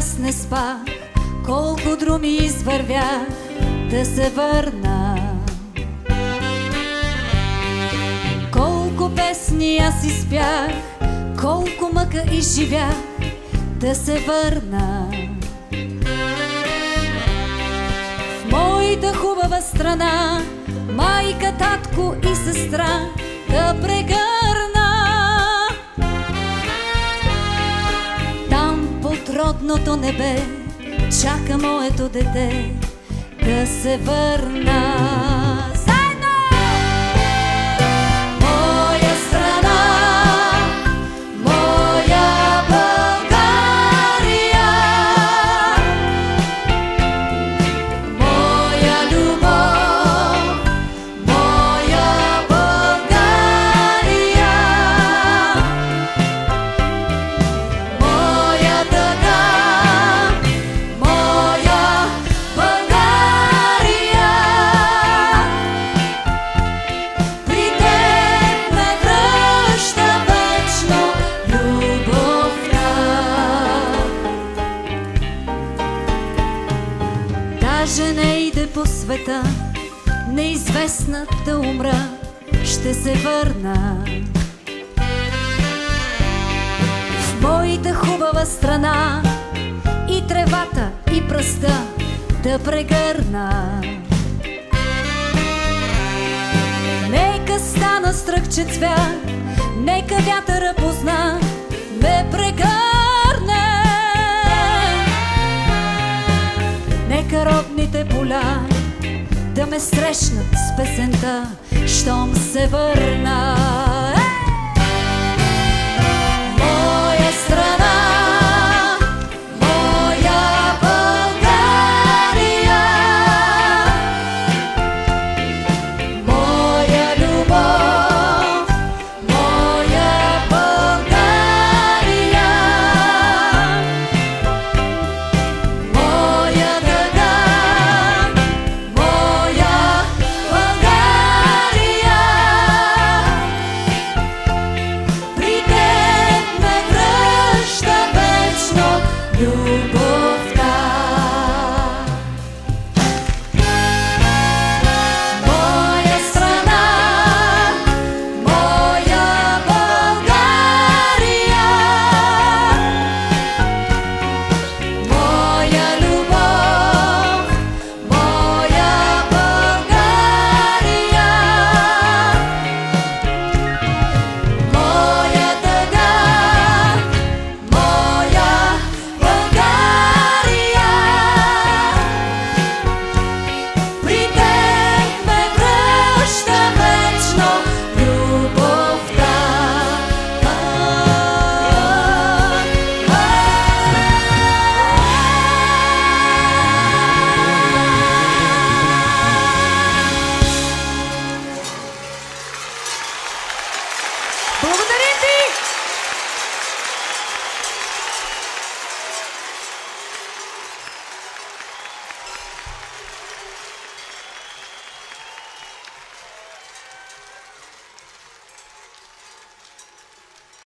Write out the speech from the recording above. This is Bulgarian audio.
аз не спах, колко друми извървях да се върна. Колко песни аз изпях, колко мъка изживях да се върна. В моята хубава страна майка, татко и сестра да прегърна. Там под родното небе чака моето дете да се върна. Даже не иде по света, неизвестна да умра, ще се върна. В моята хубава страна и тревата, и пръста да прегърна. Нека стана стръкче цвят, нека вятъра позна, ме прегърне. Нека родните поля да ме срещнат с песента, щом се върна.